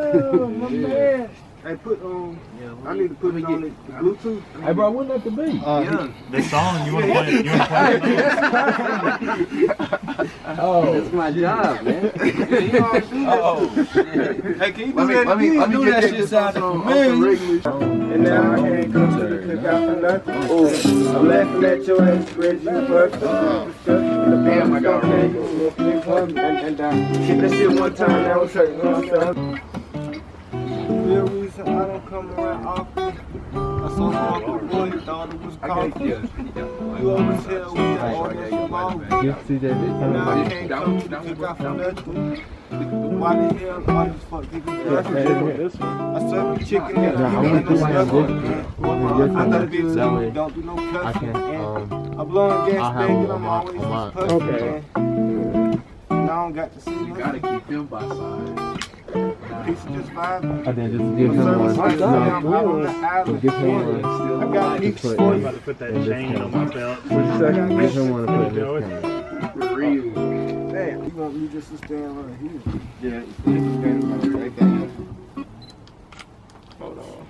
Oh, my man. Hey, put on. I need to put it on the Bluetooth. Hey, bro, wouldn't that to be? Yeah. The song you want to play? You want to play? Oh, That's my job, man. Oh. Hey, can you do that? Let me that shit sound familiar. And now I can't come to the cookout for nothing. Oh, I'm laughing at your ass, spread you work. Damn, I got it. And hit that shit one time, now it's like, real reason I don't come around often. I saw my uncle boy, thought it was coffee. You always hell with that order small. you see that? Now I can't come to the cookout for nothing. Why the hell all this fuck niggas? I serve you chicken and I want to have this. I thought bitch don't do no cussing. I'm blowing gas bag, I'm always pushing. Okay. And I don't got to see you. Gotta keep him by side. Piece of just vibe. I then just give him one. Give him one. I got peeps for I'm you. about to put that chain on my belt. Give him one to put in this camera. For real. Damn, you want me just to stand right here? Yeah, this is better right there. Hold on.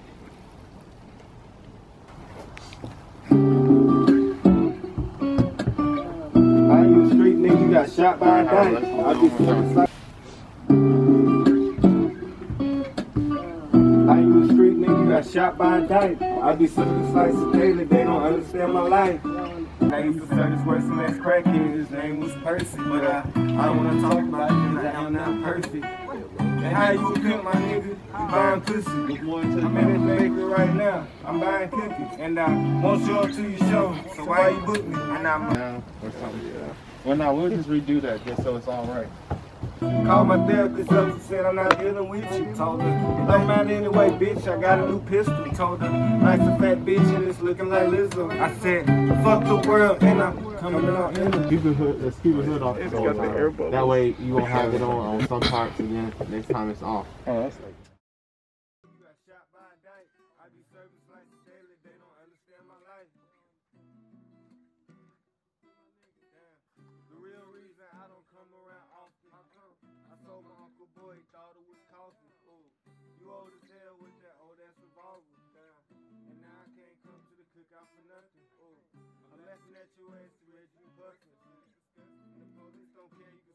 I ain't a street nigga, you got shot by a knife. I be feeling like street nigga got shot by a knife. I be sucking a slice of daily, they don't understand my life. I used to say this worse than last crackhead, his name was Percy, but I don't wanna talk about it because I am not perfect. And how you pimp my nigga? You buying pussy. I'm in this bakery right now, I'm buying cookies, and I won't show up to your show, so why you book me? And I'm or something. Well, no, we'll just redo that just so it's all right. called my therapist up and said I'm not dealing with you. Told her, it don't matter anyway, bitch, I got a new pistol. Told her, nice and fat bitch and it's looking like Lizzo. I said, fuck the world and I'm coming out in it. Keep the hood off. So, that way you won't have it on some parts again next time it's off. Oh, that's like. You got shot by a dyke. I be serving slices daily, they don't understand my life. The real reason I don't come around often. I sold my uncle boy, thought it was coffee. Ooh, you old as hell with that old ass revolver. And now I can't come to the cookout for nothing. Ooh, I'm laughing at your ass to let you bustin'. The police don't care, you